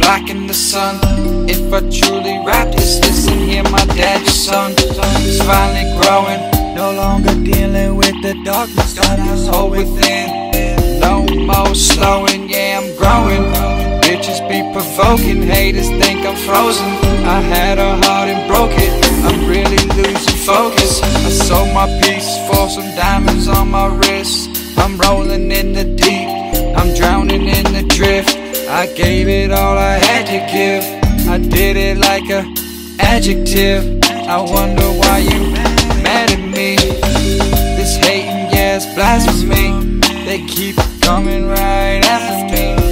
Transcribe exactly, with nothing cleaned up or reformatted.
blocking the sun. If I truly rap this, listen here, my daddy's son is finally growing, no longer dealing with the darkness that I hold within. No more slowing, yeah, I'm growing. Bitches be provoking, haters think I'm frozen. I had a heart and broke it, I'm really losing focus. I sold my piece for some diamonds on my wrist. I'm rolling in the deep, I'm drowning in the drift. I gave it all I had to give, I did it like a adjective. I wonder why you mad at me. This hating, yeah, it's blasphemy. They keep coming right after me.